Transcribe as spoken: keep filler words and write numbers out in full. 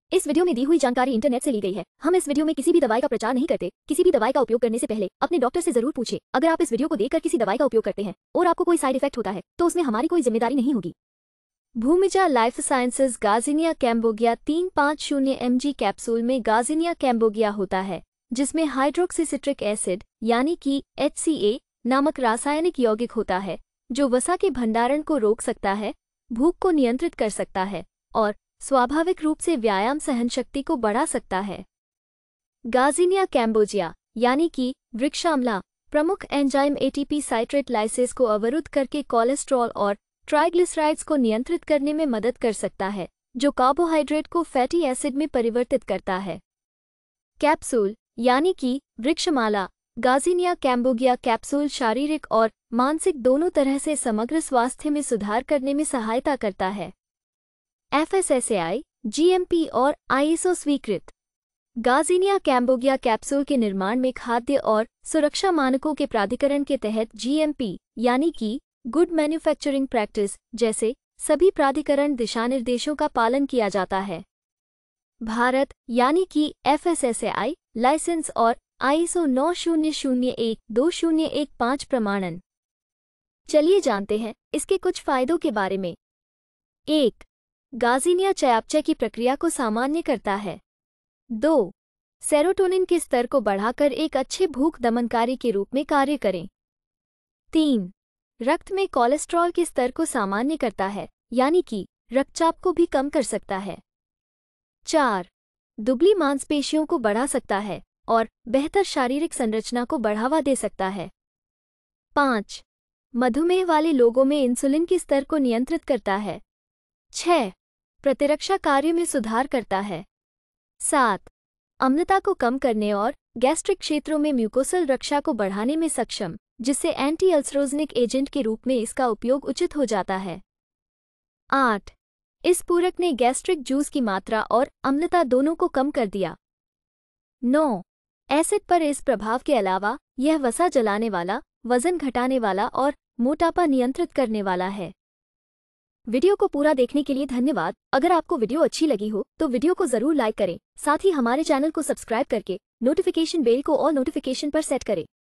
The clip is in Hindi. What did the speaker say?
इस वीडियो में दी हुई जानकारी इंटरनेट से ली गई है। हम इस वीडियो में किसी भी दवाई का प्रचार नहीं करते। किसी भी दवाई का उपयोग करने से पहले अपने डॉक्टर से जरूर पूछें। अगर आप इस वीडियो को देखकर किसी दवाई का उपयोग करते हैं और आपको कोई साइड इफेक्ट होता है तो उसमें हमारी कोई जिम्मेदारी नहीं होगी। Bhumija life sciences garcinia cambogia तीन सौ पचास एमजी कैप्सूल में गार्सिनिया कैम्बोगिया होता है, जिसमें हाइड्रोक्सीसिट्रिक एसिड यानी कि एच सी ए नामक रासायनिक यौगिक होता है, जो वसा के भंडारण को रोक सकता है, भूख को नियंत्रित कर सकता है और स्वाभाविक रूप से व्यायाम सहनशक्ति को बढ़ा सकता है। गार्सिनिया कैम्बोजिया यानी कि वृक्षामला प्रमुख enzyme A T P citrate lyase को अवरुद्ध करके कोलेस्ट्रॉल और ट्राइग्लिसराइड्स को नियंत्रित करने में मदद कर सकता है, जो कार्बोहाइड्रेट को फैटी एसिड में परिवर्तित करता है। कैप्सूल यानी कि वृक्षमाला गार्सिनिया कैम्बोगिया कैप्सूल शारीरिक और मानसिक दोनों तरह से समग्र स्वास्थ्य में सुधार करने में सहायता करता है। F S S A I, G M P और आई एस ओ स्वीकृत। गार्सिनिया कैम्बोगिया कैप्सूल के निर्माण में खाद्य और सुरक्षा मानकों के प्राधिकरण के तहत जी एम पी यानी कि गुड मैन्युफैक्चरिंग प्रैक्टिस जैसे सभी प्राधिकरण दिशानिर्देशों का पालन किया जाता है। भारत यानी कि F S S A I license और आई एस ओ नौ शून्य शून्य एक दो शून्य एक पाँच प्रमाणन। चलिए जानते हैं इसके कुछ फायदों के बारे में। एक, गार्सिनिया चयापचय की प्रक्रिया को सामान्य करता है। दो, सेरोटोनिन के स्तर को बढ़ाकर एक अच्छे भूख दमनकारी के रूप में कार्य करें। तीन, रक्त में कोलेस्ट्रॉल के स्तर को सामान्य करता है, यानी कि रक्तचाप को भी कम कर सकता है। चार, दुबली मांसपेशियों को बढ़ा सकता है और बेहतर शारीरिक संरचना को बढ़ावा दे सकता है। पाँच, मधुमेह वाले लोगों में इंसुलिन के स्तर को नियंत्रित करता है। छह, प्रतिरक्षा कार्य में सुधार करता है। सात, अम्लता को कम करने और गैस्ट्रिक क्षेत्रों में म्यूकोसल रक्षा को बढ़ाने में सक्षम, जिससे एंटी अल्सरोजेनिक एजेंट के रूप में इसका उपयोग उचित हो जाता है। आठ, इस पूरक ने गैस्ट्रिक जूस की मात्रा और अम्लता दोनों को कम कर दिया। नौ, एसिड पर इस प्रभाव के अलावा यह वसा जलाने वाला, वजन घटाने वाला और मोटापा नियंत्रित करने वाला है। वीडियो को पूरा देखने के लिए धन्यवाद। अगर आपको वीडियो अच्छी लगी हो तो वीडियो को जरूर लाइक करें, साथ ही हमारे चैनल को सब्सक्राइब करके नोटिफिकेशन बेल को ऑल नोटिफिकेशन पर सेट करें।